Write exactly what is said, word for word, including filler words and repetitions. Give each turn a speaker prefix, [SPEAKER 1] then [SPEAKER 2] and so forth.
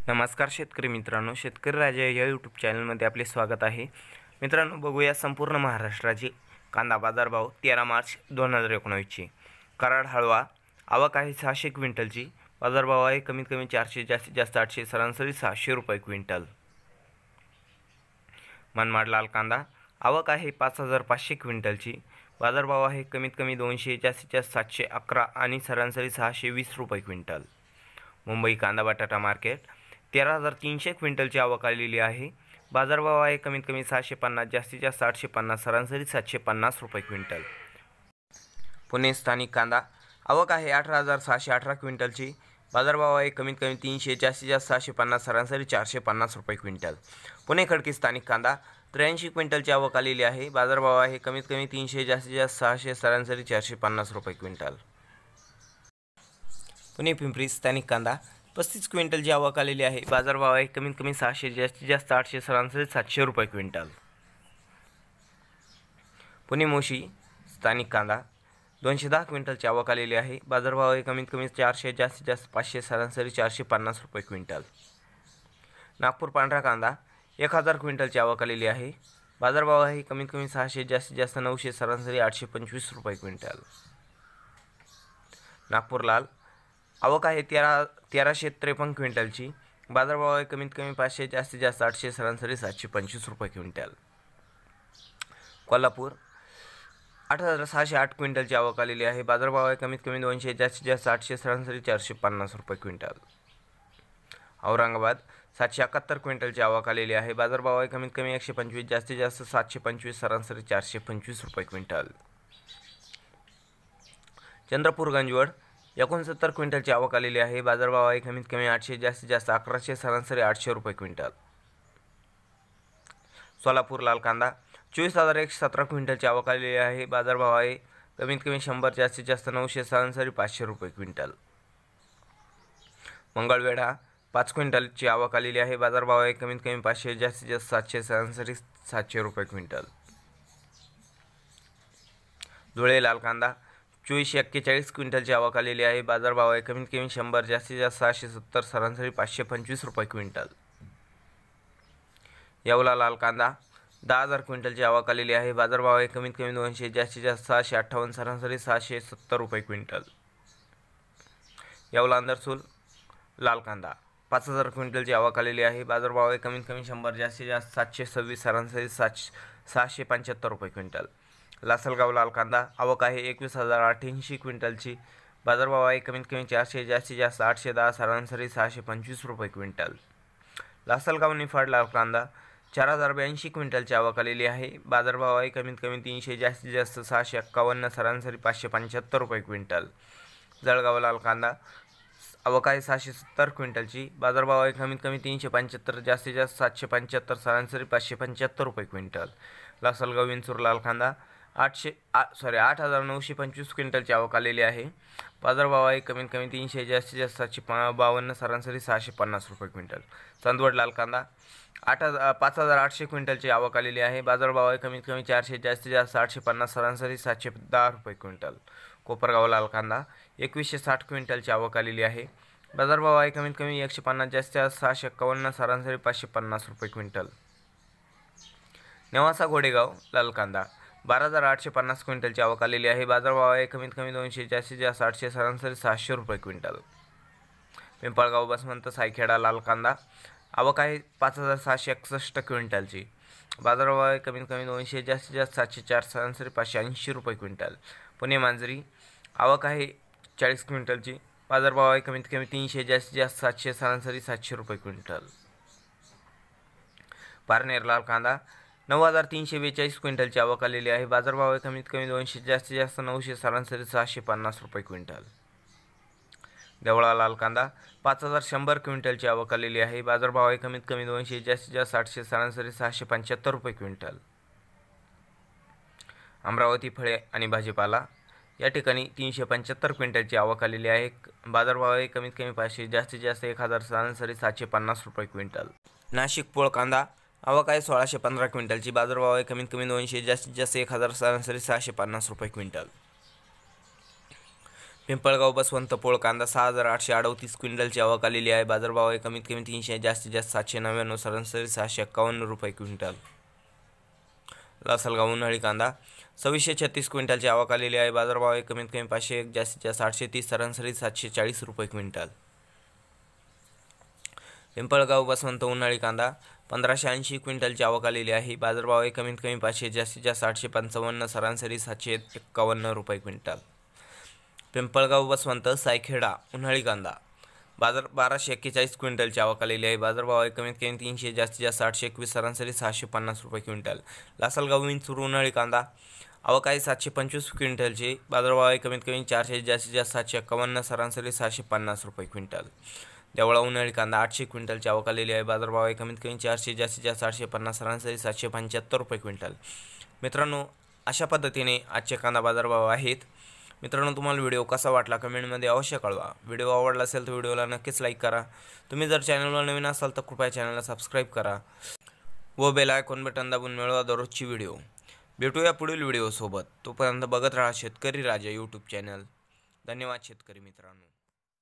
[SPEAKER 1] नमस्कार शेतकरी मित्रांनो, शेतकरी राजा या यूट्यूब चॅनलमध्ये आपले स्वागत आहे। मित्रांनो, बघूया संपूर्ण महाराष्ट्राची कांदा बाजारभाव तेरा मार्च दोन हजार एकोणीसची। कराड हळवा आवक आहे सहाशे क्विंटलची, बाजारभाव आहे कमीत कमी चारशे, जास्तीत जास्त आठशे, सरासरी सहाशे रुपये क्विंटल। मनमाड लाल कांदा आवक आहे पाच हजार पाचशे क्विंटलची, बाजारभाव आहे कमीत कमी दोनशे, जास्तीत जास्त सातशे अकरा आणि सरासरी सहाशे वीस रुपये क्विंटल। मुंबई कांदा बटाटा मार्केट तेरा हजार तीनशे क्विंटलची आवक आलेली आहे, बाजारभाव आहे कमीत कमी सहाशे पन्नास, जास्तीत जास्त आठशे पन्नास, सरासरी सातशे पन्नास रुपये क्विंटल। पुणे स्थानिक कांदा आवक आहे अठरा हजार सहाशे अठरा क्विंटलची, बाजारभाव आहे कमीत कमी तीनशे, जास्तीत जास्त सहाशे पन्नास, सरासरी चारशे पन्नास रुपये क्विंटल। पुणे खडकी स्थानिक कांदा त्र्याऐंशी क्विंटलची आवक आलेली आहे, बाजारभाव आहे कमीत कमी तीनशे, जास्तीत जास्त सहाशे, सरासरी चारशे पन्नास रुपये क्विंटल। पुणे पिंपरी स्थानिक कांदा पस्तीस क्विंटलची आवक आलेली आहे, बाजारभाव आहे कमीत कमी सहाशे, जास्तीत जास्त आठशे, सरासरी सातशे रुपये क्विंटल। पुणे मोशी स्थानिक कांदा दोनशे दहा क्विंटलची आवक आलेली आहे, बाजारभाव आहे कमीत कमी चारशे, जास्तीत जास्त पाचशे, सरासरी चारशे पन्नास रुपये क्विंटल। नागपूर पांढरा कांदा एक हजार क्विंटलची आवक आलेली आहे, बाजारभाव आहे कमीत कमी सहाशे, जास्तीत जास्त नऊशे, सरासरी आठशे पंचवीस रुपये क्विंटल। नागपूर लाल आवक आहे तेरा तेराशे त्रेपन्न क्विंटलची, बाजारभाव आहे कमीत कमी पाचशे, जास्तीत जास्त आठशे, सरासरी सातशे पंचवीस रुपये क्विंटल। कोल्हापूर आठ हजार सहाशे आठ क्विंटलची आवक आलेली आहे, बाजारभाव आहे कमीत कमी दोनशे, जास्तीत जास्त आठशे, सरासरी चारशे पन्नास रुपये क्विंटल। औरंगाबाद सातशे एकाहत्तर क्विंटलची आवक आलेली आहे, बाजारभाव आहे कमीत कमी एकशे पंचवीस, जास्तीत जास्त सातशे पंचवीस, सरासरी चारशे पंचवीस रुपये क्विंटल। चंद्रपूर गंजवड एकोणसत्तर क्विंटलची आवक आलेली आहे, बाजारभाव आहे कमीत कमी आठशे, जास्तीत जास्त अकराशे, सरासरी आठशे रुपये क्विंटल। सोलापूर लाल कांदा चोवीस हजार एकशे सतरा क्विंटलची आवक आलेली आहे, बाजारभाव आहे कमीत कमी शंभर, जास्तीत जास्त नऊशे, सरासरी पाचशे रुपये क्विंटल। मंगळवेढा पाच क्विंटलची आवक आलेली आहे, बाजारभाव आहे कमीत कमी पाचशे, जास्तीत जास्त सातशे, सरासरी सातशे रुपये क्विंटल। धुळे लाल कांदा चोवीसशे एक्केचाळीस क्विंटलची आवक आलेली आहे, बाजारभाव आहे कमीत कमी शंभर, जास्तीत जास्त सहाशे सत्तर, सरासरी पाचशे पंचवीस रुपये क्विंटल। येवला लाल कांदा दहा हजार क्विंटलची आवक आलेली आहे, बाजारभाव आहे कमीत कमी दोनशे, जास्तीत जास्त सहाशे अठ्ठावन्न, सरासरी सहाशे सत्तर रुपये क्विंटल। येवला अंदरसूल लाल कांदा पाच हजार क्विंटलची आवक आलेली आहे, बाजारभाव आहे कमीत कमी शंभर, जास्तीत जास्त सातशे सव्वीस, सरासरी सातशे सहाशे पंच्याहत्तर रुपये क्विंटल। लासलगाव लाल कांदा आवक आहे एकवीस हजार अठ्ठ्याऐंशी क्विंटलची, बाजारभाव आहे कमीत कमी चारशे, जास्तीत जास्त आठशे दहा, सरासरी सहाशे पंचवीस रुपये क्विंटल। लासलगाव निफाड लाल कांदा चार हजार ब्याऐंशी क्विंटलची आवक आलेली आहे, बाजारभाव आहे कमीत कमी तीनशे, जास्तीत जास्त सहाशे एक्कावन्न, सरासरी पाचशे पंच्याहत्तर रुपये क्विंटल। जळगाव लाल कांदा आवक आहे सहाशे सत्तर क्विंटलची, बाजारभाव आहे कमीत कमी तीनशे पंच्याहत्तर, जास्तीत जास्त सातशे पंच्याहत्तर, सरासरी पाचशे पंच्याहत्तर रुपये क्विंटल। लासलगाव विंचूर लाल कांदा आठशे आ सॉरी आठ हजार नऊशे पंचवीस क्विंटलची आवक आलेली आहे, बाजारभाव आहे कमीत कमी तीनशे, जास्तीत जास्त सातशे प बावन्न, सरासरी सहाशे पन्नास रुपये क्विंटल। चांदवड लाल कांदा आठ हजार पाच हजार आठशे क्विंटलची आवक आलेली आहे, बाजारभाव आहे कमीत कमी चारशे, जास्तीत जास्त आठशे पन्नास, सरासरी सातशे दहा रुपये क्विंटल। कोपरगाव लाल कांदा एकवीसशे साठ क्विंटलची आवक आलेली आहे, बाजारभाव आहे कमीत कमी एकशे पन्नास, जास्तीत जास्त सहाशे एक्कावन्न, सरासरी पाचशे पन्नास रुपये क्विंटल। नेवासा घोडेगाव लाल कांदा बारा हजार आठशे पन्नास क्विंटलची आवक आलेली आहे, बाजारभाव आहे कमीत कमी दोनशे, जास्तीत जास्त आठशे, सरासरी सहाशे रुपये क्विंटल। पिंपळगाव बसवंत सायखेडा लाल कांदा आवक आहे पाच हजार सहाशे एकसष्ट क्विंटलची, बाजारभाव आहे कमीत कमी दोनशे, जास्तीत जास्त सातशे चार, सरासरी पाचशे ऐंशी रुपये क्विंटल। पुणे मांजरी आवक आहे चाळीस क्विंटलची, बाजारभाव आहे कमीत कमी तीनशे, जास्तीत जास्त सातशे, सरासरी सातशे रुपये क्विंटल। पारनेर लाल कांदा नऊ हजार तीनशे बेचाळीस क्विंटलची आवक आलेली आहे, बाजारभाव आहे कमीत कमी दोनशे, जास्तीत जास्त नऊशे, सरासरी सहाशे पन्नास रुपये क्विंटल। देवळा लाल कांदा पाच हजार शंभर क्विंटलची आवक आलेली आहे, बाजारभाव आहे कमीत कमी दोनशे, जास्तीत जास्त आठशे, सरासरी सहाशे पंच्याहत्तर रुपये क्विंटल। अमरावती फळे आणि भाजीपाला या ठिकाणी तीनशे पंच्याहत्तर क्विंटलची आवक आलेली आहे, बाजारभाव आहे कमीत कमी पाचशे, जास्तीत जास्त एक हजार, सरासरी सातशे पन्नास रुपये क्विंटल। नाशिक पोळ कांदा आवक आहे सोळाशे पंधरा क्विंटलची, बाजारभाव आहे कमीत कमी दोनशे, जास्तीत जास्त एक हजार, सरासरी सहाशे पन्नास रुपये क्विंटल। पिंपळगाव बसवंत पोळ कांदा सहा हजार आठशे अडतीस क्विंटलची आवक आलेली आहे. बाजारभाव आहे कमीत कमी तीनशे, जास्तीत जास्त सातशे नव्याण्णव, सरासरी सहाशे एक्कावन्न रुपये क्विंटल. लासलगाव उन्हाळी कांदा सव्वीसशे छत्तीस क्विंटलची आवक आलेली आहे. बाजारभाव आहे कमीत कमी पाचशे एक, जास्तीत जास्त आठशे तीस, सरासरी सातशे चाळीस रुपये क्विंटल. पिंपळगाव बसवंत उन्हाळी कांदा पंधराशे ऐंशी क्विंटलची आवक आलेली आहे. बाजारभाव आहे कमीत कमी पाचशे, जास्तीत जास्त आठशे पंचावन्न, सरासरी सातशे एक्कावन्न रुपये क्विंटल. पिंपळगाव बसवंत सायखेडा उन्हाळी कांदा बाजार बाराशे एक्केचाळीस क्विंटलची आवक आलेली आहे. बाजारभाव आहे कमीत कमी तीनशे, जास्तीत जास्त आठशे एकवीस, सरासरी सहाशे पन्नास रुपये क्विंटल. लासलगाव विंचूर उन्हाळी कांदा आवक आहे सातशे पंचवीस क्विंटलची. बाजारभाव आहे कमीत कमी चारशे, जास्तीत जास्त सातशे एक्कावन्न, सरासरी सहाशे पन्नास रुपये क्विंटल. देवळा उन्हाळी कांदा आठशे क्विंटलची आवक आलेली आहे. बाजारभाव आहे कमीत कमी चारशे, जास्तीत जास्त आठशे पन्नास, सरासरी सातशे पंच्याहत्तर रुपये क्विंटल. मित्रांनो, अशा पद्धतीने आजचे कांदा बाजारभाव आहेत. मित्रांनो, तुम्हाला व्हिडिओ कसा वाटला कमेंटमध्ये अवश्य कळवा. व्हिडिओ आवडला असेल तर व्हिडिओला नक्कीच लाईक करा. तुम्ही जर चॅनलवर नवीन असाल तर कृपया चॅनलला सबस्क्राईब करा व बेल आयकॉन बटन दाबून मिळवा दररोजची व्हिडिओ. भेटूया पुढील व्हिडिओसोबत. तोपर्यंत बघत राहा शेतकरी राजा यूट्यूब चॅनल. धन्यवाद शेतकरी मित्रांनो.